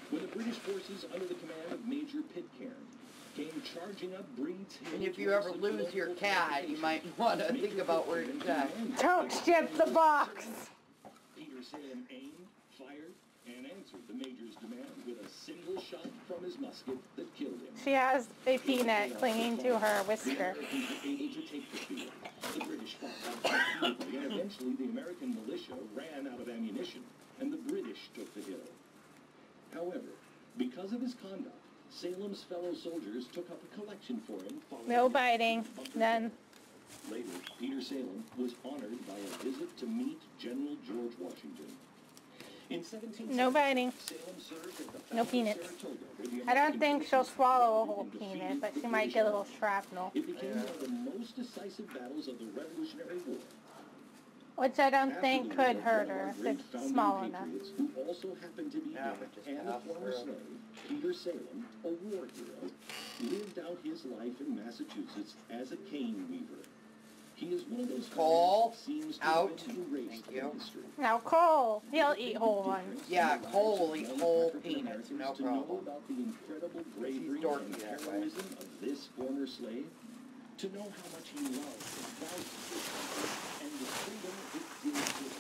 when the British forces under the command of Major Pitcairn came charging up Breed's Hill. And if you ever lose your cat, you might want to think about where to check. Don't ship the box! Peter Salem aimed, fired, and answered the Major's demand with a single shot from his musket that killed him. She has a peanut clinging to her whisker. The Americans were able to take the field. The British fought back repeatedly, and eventually the American militia ran out of ammunition, and the British took the hill. However, because of his conduct, Salem's fellow soldiers took up a collection for him. No biting, none. Later, Peter Salem was honored by a visit to meet General George Washington. In 1770, no biting. Salem served at the no peanuts. I don't think she'll swallow a whole peanut, but she might get a little shrapnel. It became one of the most decisive battles of the Revolutionary War. Which I don't think could hurt her if it's small enough. Who also happened to be dead and a former slave, Peter Salem, a war hero, lived out his life in Massachusetts as a cane weaver. He is one of those Cole, seems to out. Thank you. Now Cole, he'll eat whole ones. Yeah, Cole will eat whole peanuts, no to know problem. about the incredible bravery and heroism of this former slave, to know how much he loved and valued his country and the freedom it gives to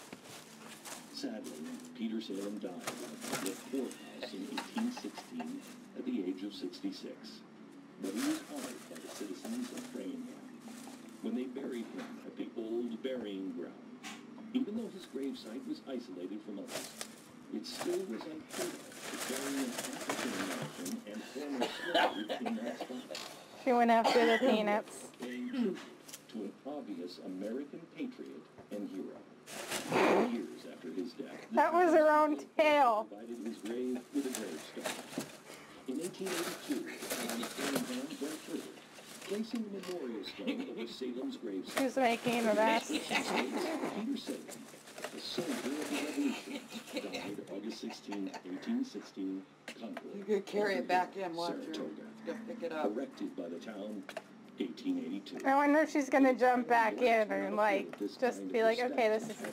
us. Sadly, Peter Salem died at the courthouse in 1816 at the age of 66. But he was honored by the citizens of Framingham when they buried him at the old burying ground. Even though his gravesite was isolated from others, it still was unheard of to bury an African-American and former slave in that spot. She went after the peanuts. Paying tribute to an obvious American patriot and hero. Years after his death, that was her own tail. Provided his grave with a gravestone. In 1882, Framingham went further, placing a memorial stone over Salem's gravesite. She's making a mess. Peter Salem, a soldier of the Revolution, died August 16, 1816, Concord. You could carry it back in, watch her. Saratoga. Go pick it up. Erected by the town, 1882. I wonder if she's going to jump back in and, like, just be like, okay, this is...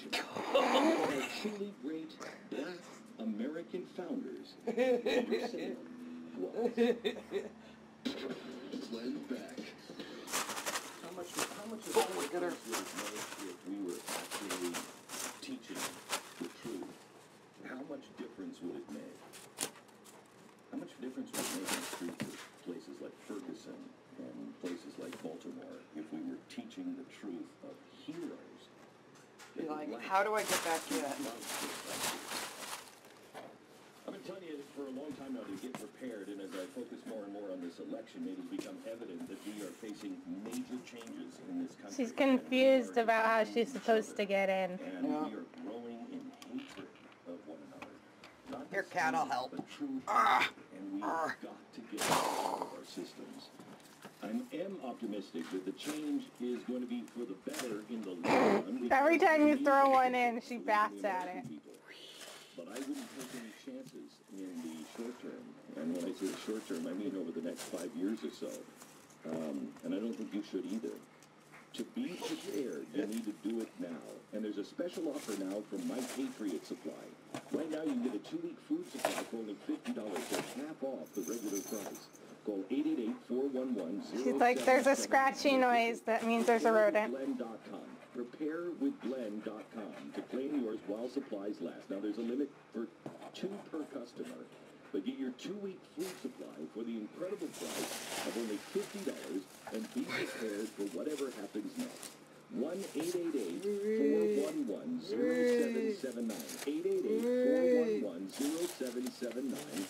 A truly great black American founders, Peter Salem was. Glenn Beck. How much of it would it make if we were actually teaching the truth? How much difference would it make? How much difference would it make in the streets of places like Ferguson and places like Baltimore if we were teaching the truth of heroes? Be like, how do I get back in? I've been telling you for a long time now to get prepared, and as I focus more and more on this election, it has become evident that we are facing major changes in this country. She's confused about how she's supposed to get in. And we are growing in hatred of one another. Not Your cat will help. But truth, and we have got to get out of our systems. I am optimistic that the change is going to be for the better in the long run. Every time you throw one in, she bats at it. But I wouldn't take any chances in the short term. And when I say the short term, I mean over the next 5 years or so. And I don't think you should either. To be prepared, you need to do it now. And there's a special offer now from My Patriot Supply. Right now, you can get a 2-week food supply for only $50, so half off the regular price. Call 888-411-0777. She's like, there's a scratchy noise. That means there's a rodent. Glenn.com. Preparewithglenn.com to claim yours while supplies last. Now, there's a limit for 2 per customer. But get your 2-week food supply for the incredible price of only $50 and be prepared for whatever happens next. 1-888-411-0779. 888-411-0779.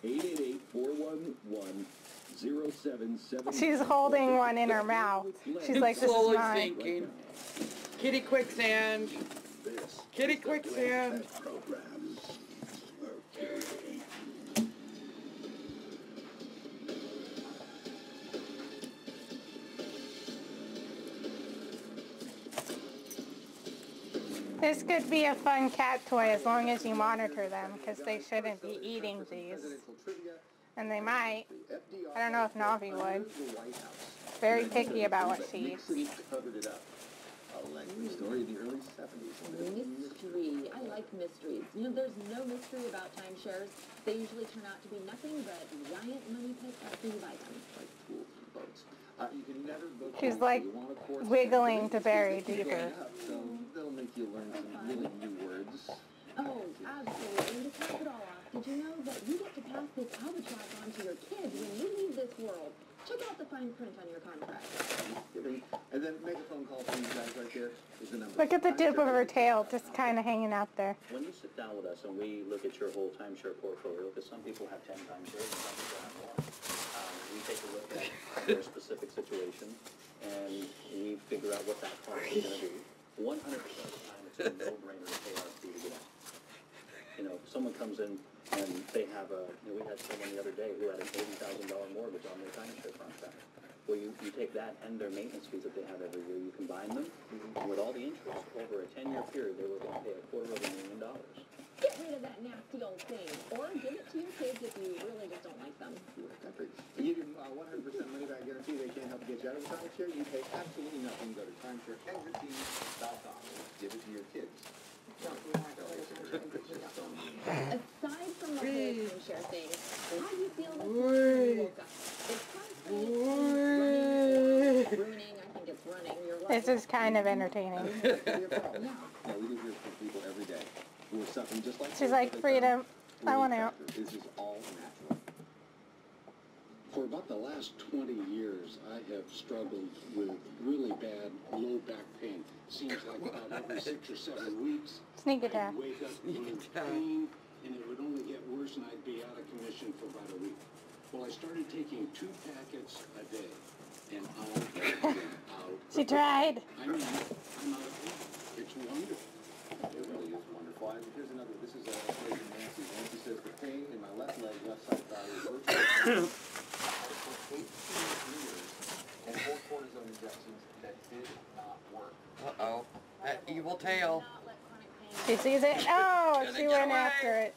888-411-0779. She's holding one in her mouth. She's like, this is mine. Sinking. Kitty quicksand. Kitty quicksand. This could be a fun cat toy as long as you monitor them, because they shouldn't be eating these. And they might. I don't know if Navi would. Very picky about what she eats. Covered it up. legendary story in the early 70s. Mystery. I like mysteries. You know, there's no mystery about timeshares. They usually turn out to be nothing but giant money pits after you buy them. Like pools and boats. You can never book She's things like you want, of course, wiggling but to bury they keep going deeper. up, so they'll make you learn some really new words. Oh, absolutely. And to top it all off, did you know that you get to pass this albatross on to your kids when you leave this world? Check out the fine print on your contract. And then make a phone call for these guys right there. Is the number. Look at the tip of her tail just kind of hanging out there. When you sit down with us and we look at your whole timeshare portfolio, because some people have 10 timeshares and some people have more, we take a look at their specific situation and we figure out what that cost is going to be. 100% of the time, it's a no-brainer to pay our fee to get out. You know, someone comes in and they have we had someone the other day who had an $80,000 mortgage on their timeshare contract. Well, you take that and their maintenance fees that they have every year, you combine them, and with all the interest, over a 10-year period, they were going to pay $250,000. Get rid of that nasty old thing, or give it to your kids if you really just don't like them. You give them 100% money back guarantee. They can't help get you out of the timeshare. You pay absolutely nothing. Go to timeshareexitteam.com. Give it to your kids. Aside from the whole timeshare thing, how do you feel this morning when you woke up? It's ruining, I think it's running your life. This is kind of entertaining. Yeah, we do hear from people every day who are suffering just like She's like, freedom, I want out. This is all natural. For about the last 20 years, I have struggled with really bad low back pain. Seems like about every 6 or 7 weeks, Sneak attack. I'd wake up with pain, and it would only get worse, and I'd be out of commission for about a week. Well, I started taking 2 packets a day, and out. She tried. I mean, I'm out of pain. It's wonderful. It really is wonderful. Here's another. This is a lady, Nancy. Nancy says the pain in my left leg, left side thigh is virtually for 18 years and 4 cortisone injections that did not work. Uh-oh. That evil tail. She sees it. Oh, she went after it.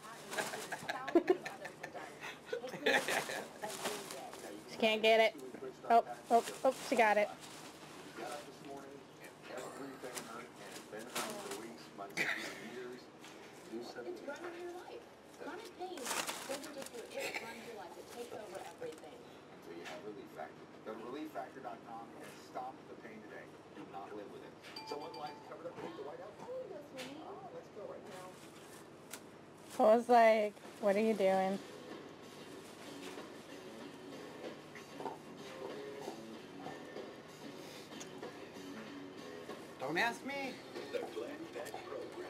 She can't get it. Oh, she got it. Got up this morning and everything hurt and it's been hurting for weeks, months, years. Do something. It's running your life. Chronic pain doesn't just do it, it runs your life. It takes over everything. So you have Relief Factor. Go to relieffactor.com and stop the pain today. Do not live with it. Someone lies covered up with the White House. Let's go right now. I was like, what are you doing? Don't ask me. The Glenn Beck Program.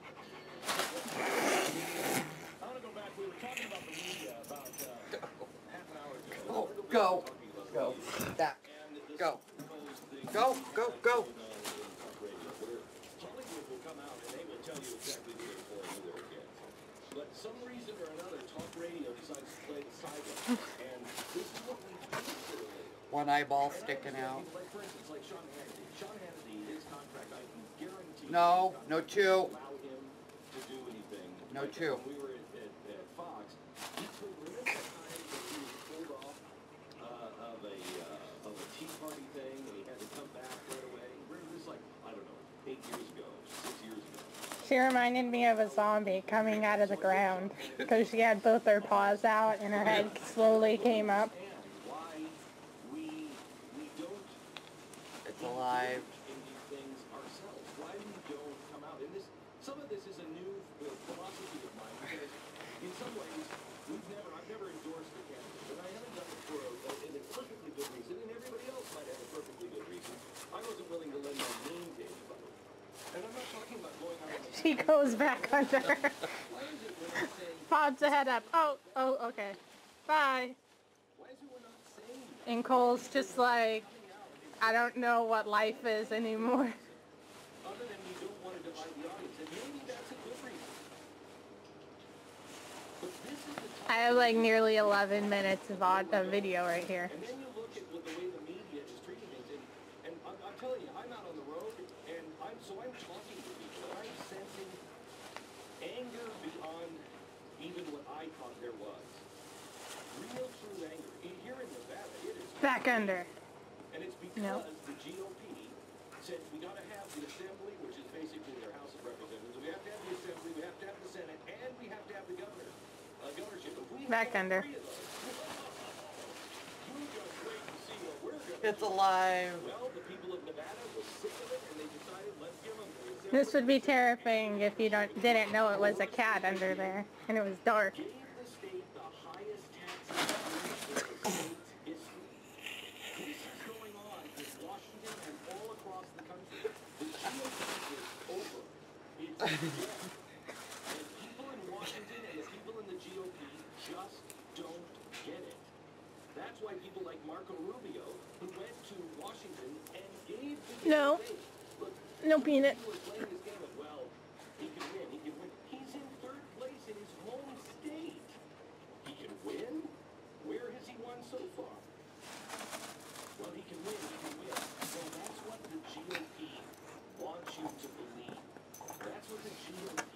I want to go back. We were talking about the media about half an hour ago. Go. Go. Back. Go. Go. Go. Go. Hollywood will come out and they will tell you exactly who they're for and who they're against. But some reason or another, talk radio decides to play the sideline. And this is what we do. One eyeball sticking out. Like, for instance, like Sean Hannity. Sean Hannity, his contract, I can guarantee. No, no chew. Allow him to do anything. No Like, chew. When we were at Fox, he took, remember the time that he was pulled off of a Tea Party thing and he had to come back right away? Remember this, like, I don't know, 8 years ago, 6 years ago. She reminded me of a zombie coming out of the ground because she had both her paws out and her head slowly came up. Why we don't It's alive. in these things ourselves. Why we don't come out. And some of this is a new philosophy of mine because in some ways I've never endorsed the cannabis, and I haven't done it for a perfectly good reason, and everybody else might have a perfectly good reason. I wasn't willing to lend my name to anybody. And I'm not talking about going out on the She goes back under. Why is it we're not saying, Pops the head up. Oh, okay. Bye. why is it we're not saying that? And Cole's just like, I don't know what life is anymore. Other than we don't want to divide the audience, and maybe that's a good reason. But this is the time. I have like nearly 11 minutes of video right here. And then you look at the way the media is treating things, and I'm telling you, I'm out on the road, and I'm talking to people, and I'm sensing anger beyond even what I thought there was. Real, true anger. Here in Nevada, it is. Back under. And it's because No. the GOP said we got to have the assembly, which is basically their House of Representatives. We have to have the assembly, we have to have the Senate, and we have to have the governorship. If we Back have under. three of those, you just wait and see what we're going to It's alive. Well, the people of Nevada were sick of it, and they decided, let's give them the assembly. This would be terrifying if you didn't know it was a cat under there and it was dark. Gave the state the highest taxes in the state's history. This is going on in Washington and all across the country. The GOP is over. It's dead. And people in Washington and the people in the GOP just don't get it. That's why people like Marco Rubio, who went to Washington and gave the No. state, look, No peanut. he was playing his game of, well, he can win, he can win. He's in third place in his home state. He can win? Where has he won so far? Well, he can win, he can win. Well, that's what the GOP wants you to believe. That's what the GOP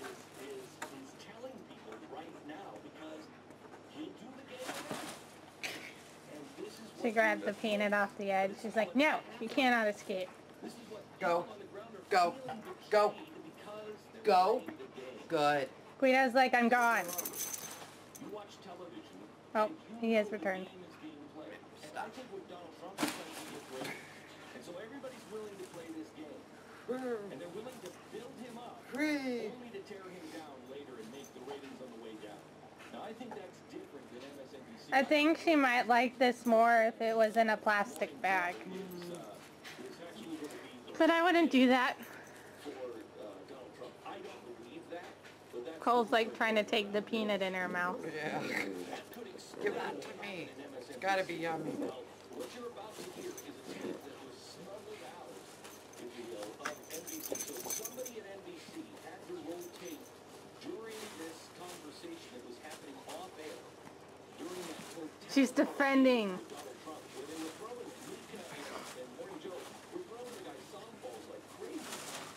is telling people right now, because he'll do the game again. And this is what She grabbed the peanut off the edge. She's like, no, you cannot escape. this is what Go. people on the ground are Go. feeling Go. betrayed because they're Go. playing the game. Good. Guido's like, I'm gone. You watch television. Oh, and you he has know the returned. game is being played. And I think with Donald Trump, it's going to be great. And so everybody's willing to play this game. And they're willing to build him up, Free. only to tear him down later and make the ratings on the way down. Now, I think that's different than MSNBC. I think she might like this more if it was in a plastic bag. It's actually going to be But I wouldn't do that. for Donald Trump. I don't believe that, but that's Cole's like trying to take the peanut in her mouth. Yeah. that could Give that to me. It's gotta be yummy. Well, what you're about to hear is a tape that was smuggled out, if you will, of NBC. So somebody at NBC had to roll tape during this conversation that was happening off air, during that protest She's defending. with Donald Trump, where they were throwing Mika and Morning Joe were throwing the guy softballs like crazy.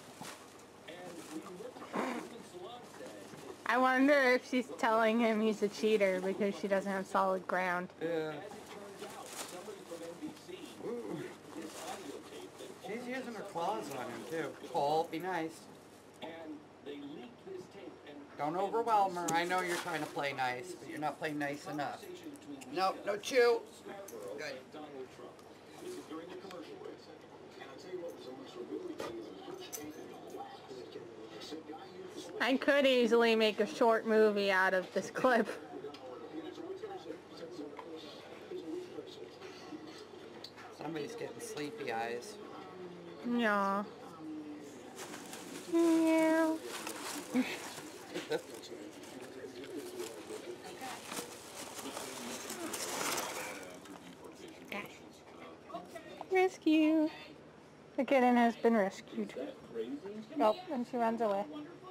And we looked at what Ruben Salon said. I wonder if she's telling him he's a cheater because she doesn't have solid ground. Yeah. As it turns out, somebody from NBC this audio tape that She's using her claws on him too. Cole, be nice. and they leaked this tape and Don't overwhelm her. I know you're trying to play nice, but you're not playing nice enough. conversation between Nope, no chew. Scarborough Good. and Donald Trump. This is during the commercial break. And I'll tell you what was almost a really thing is a huge tape in the last. So guy used to I could easily make a short movie out of this clip. Somebody's getting sleepy eyes. Yeah. Yeah. Rescue. The kitten has been rescued. Oh, and she runs away.